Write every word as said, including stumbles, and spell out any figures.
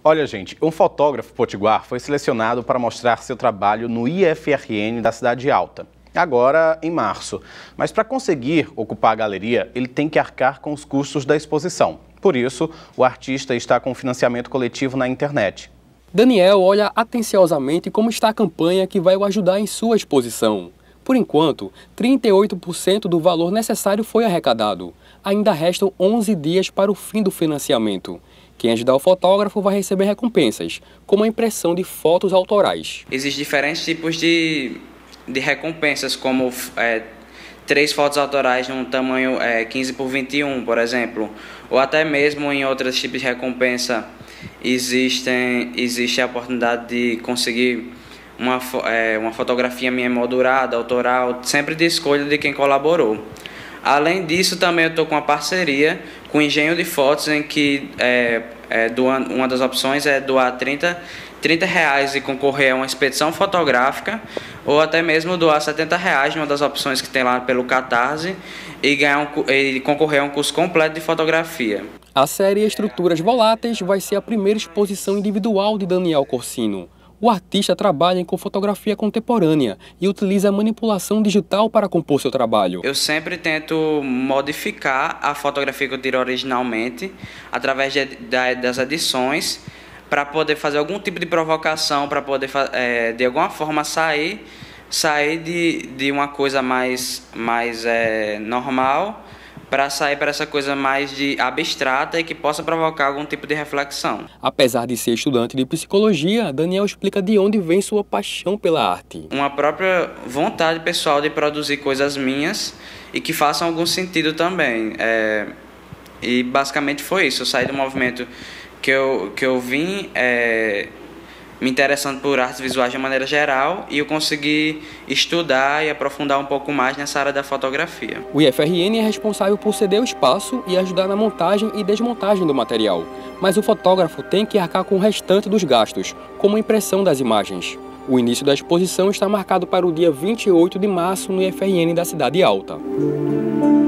Olha, gente, um fotógrafo potiguar foi selecionado para mostrar seu trabalho no I F R N da Cidade Alta, agora em março. Mas para conseguir ocupar a galeria, ele tem que arcar com os custos da exposição. Por isso, o artista está com financiamento coletivo na internet. Daniel olha atenciosamente como está a campanha que vai o ajudar em sua exposição. Por enquanto, trinta e oito por cento do valor necessário foi arrecadado. Ainda restam onze dias para o fim do financiamento. Quem ajudar o fotógrafo vai receber recompensas, como a impressão de fotos autorais. Existem diferentes tipos de, de recompensas, como é, três fotos autorais num tamanho é, quinze por vinte e um, por exemplo. Ou até mesmo em outros tipos de recompensa, existem, existe a oportunidade de conseguir uma, é, uma fotografia minha moldurada, autoral, sempre de escolha de quem colaborou. Além disso, também eu estou com uma parceria com o Engenho de Fotos, em que é, é, doando, uma das opções é doar trinta reais e concorrer a uma expedição fotográfica, ou até mesmo doar setenta reais, uma das opções que tem lá pelo Catarse, e, ganhar um, e concorrer a um curso completo de fotografia. A série Estruturas Voláteis vai ser a primeira exposição individual de Daniel Corsino. O artista trabalha com fotografia contemporânea e utiliza a manipulação digital para compor seu trabalho. Eu sempre tento modificar a fotografia que eu tiro originalmente, através de, de, das edições, para poder fazer algum tipo de provocação, para poder, é, de alguma forma, sair, sair de, de uma coisa mais, mais é, normal, para sair para essa coisa mais de abstrata e que possa provocar algum tipo de reflexão. Apesar de ser estudante de psicologia, Daniel explica de onde vem sua paixão pela arte. Uma própria vontade pessoal de produzir coisas minhas e que façam algum sentido também. É, e basicamente foi isso. Eu saí do movimento que eu, que eu vim é, me interessando por artes visuais de maneira geral, e eu consegui estudar e aprofundar um pouco mais nessa área da fotografia. O I F R N é responsável por ceder o espaço e ajudar na montagem e desmontagem do material, mas o fotógrafo tem que arcar com o restante dos gastos, como a impressão das imagens. O início da exposição está marcado para o dia vinte e oito de março no I F R N da Cidade Alta.